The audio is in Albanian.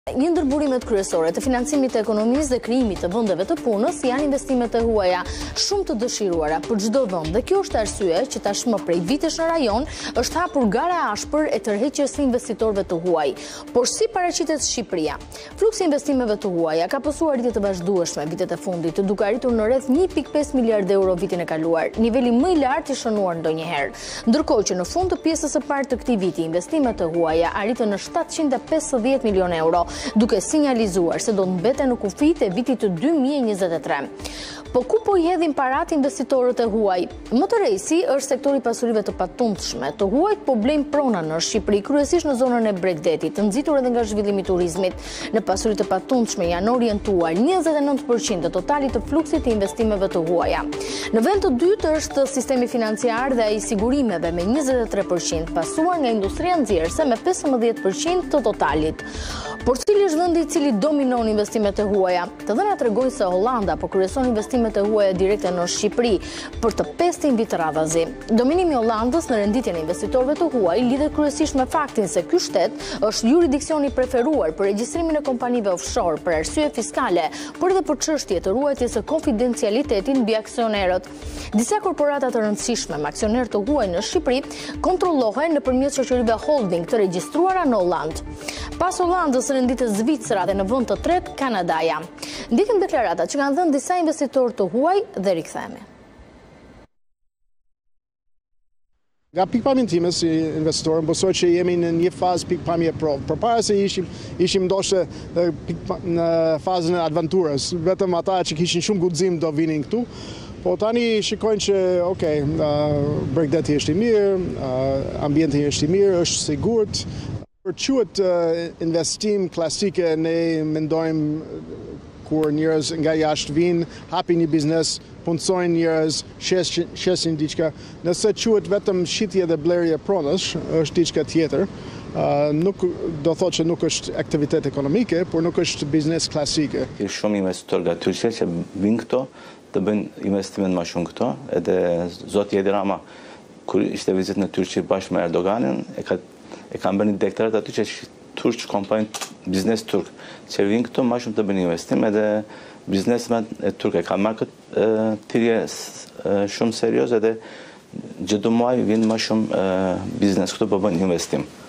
Një ndër burimet kryesore të financimit të ekonomisë dhe krijimit të vendeve të punës janë investimet e huaja, shumë të dëshiruara për çdo vend. Dhe kjo është arsye që tashmë prej vitesh në rajon është hapur gara e ashpër e tërheqjes së investitorëve të huaj. Por si paraqitet Shqipëria? Fluksi i investimeve të huaja ka pasur rritje të vazhdueshme vitet e fundit, duke arritur në rreth 1.5 miliardë euro vitin e kaluar, niveli më i lartë i shënuar ndonjëherë. Ndërkohë që në fund të pjesës së parë të këtij viti, investimet të huaja arritën në 750 milionë euro, duke sinjalizuar se do të mbeten në kufijtë e vitit të 2023. Po ku po i hedhin parat investitorët e huaj? Më të rejsi është sektori pasurive të patundshme. Të huajt po blejnë prona në Shqipëri, kryesisht në zonën e Bregdetit, të nxitur edhe nga zhvillimi i turizmit. Në pasuritë të patundshme janë orientuar 29% të totalit të fluksit të investimeve të huaja. Në vend të dytë është sistemi financiar dhe ai i sigurimeve me 23%, pasuar nga industria nxjerrëse me 15% të totalit. Por cili është vendi i cili dominon investimet e huaja? Të dhënat tregojnë se Hollanda po kryeson investimet e huaja direkte në Shqipëri për të 5 vit radhazi. Dominimi i Hollandës në renditjen e investitorëve të huaj lidhet kryesisht me faktin se ky shtet është jurisdiksioni preferuar për regjistrimin e kompanive offshore për arsye fiskale, por edhe për çështje të ruajtjes së konfidencialitetit mbi aksionerët. Disa korporata të rëndësishme me aksionerë të huaj në Shqipëri kontrollohen nëpërmjet shoqërive holding të regjistruara në Hollandë. Pas Hollandës renditet Zvicra dhe në vend të tretë Kanadaja. Ndiqim deklaratat që kanë dhënë disa investitorë të huaj dhe rikthehemi. Nga pikpamjen time si investor, besoj që jemi në një fazë pikpamje provë. Përpara se ishim ndoshta në fazën e aventurës, vetëm ata që kishin shumë guxim do vinin këtu. Po tani shikojnë që, Bregdeti është i mirë, ambienti është i mirë, është sigurt. Për quhet investim klasike, ne mendojmë kur njerëz nga jashtë vinë, hapin një biznes, punësojnë njerëz, shesin diçka. Nëse quhet vetëm shitje dhe blerje pronësh, është diçka tjetër. Nuk do thotë që nuk është aktivitet ekonomike, por nuk është biznes klasike. Shumë investitor nga Turqia që vinë këto të bëjnë investimet më shumë këto, edhe zoti Edi Rama kur ishte vizitë në Turqi bashkë me Erdoganin, e kanë bërë një deklarat aty që turq kompani biznes turk që vinë këtu më shumë të bëjnë investim, edhe biznesmen e turk e kanë marrë këtë thirrje shumë serioze, edhe çdo muaj vinë më shumë biznes këtu po bëjnë investim.